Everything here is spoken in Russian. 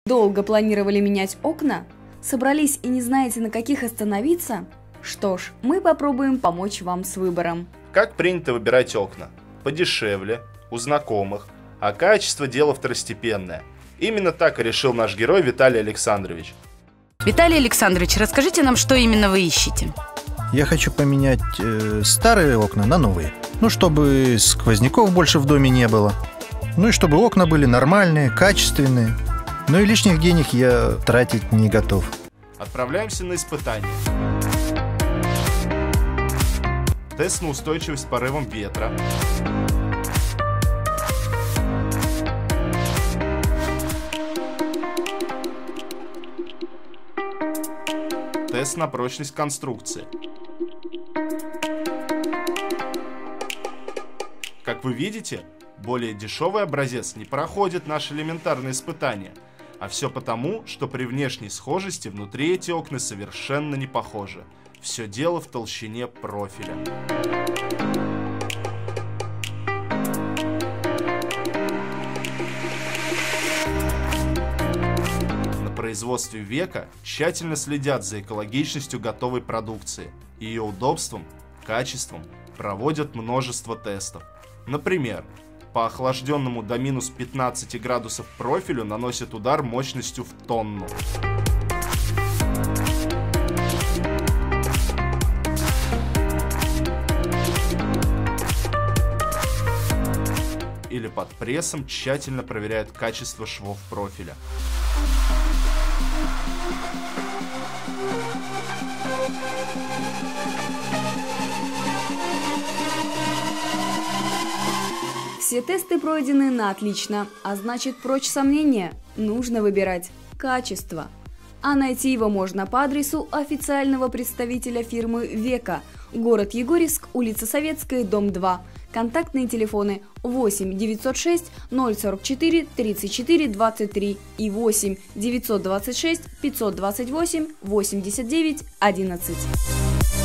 Долго планировали менять окна? Собрались и не знаете, на каких остановиться? Что ж, мы попробуем помочь вам с выбором. Как принято выбирать окна? Подешевле, у знакомых, а качество – дело второстепенное. Именно так и решил наш герой Виталий Александрович. Виталий Александрович, расскажите нам, что именно вы ищете? Я хочу поменять старые окна на новые. Ну, чтобы сквозняков больше в доме не было. Ну и чтобы окна были нормальные, качественные. Ну и лишних денег я тратить не готов. Отправляемся на испытание. Тест на устойчивость порывам ветра. Тест на прочность конструкции. Как вы видите, более дешевый образец не проходит наше элементарное испытание. А все потому, что при внешней схожести внутри эти окна совершенно не похожи. Все дело в толщине профиля. На производстве Века тщательно следят за экологичностью готовой продукции, ее удобством, качеством, проводят множество тестов. Например, по охлажденному до минус 15 градусов профилю наносят удар мощностью в тонну. Или под прессом тщательно проверяют качество швов профиля. Все тесты пройдены на отлично, а значит, прочь сомнения, нужно выбирать качество. А найти его можно по адресу официального представителя фирмы «Века», город Егорьевск, улица Советская, дом 2. Контактные телефоны 8 906 044 34 23 и 8 926 528 89 11.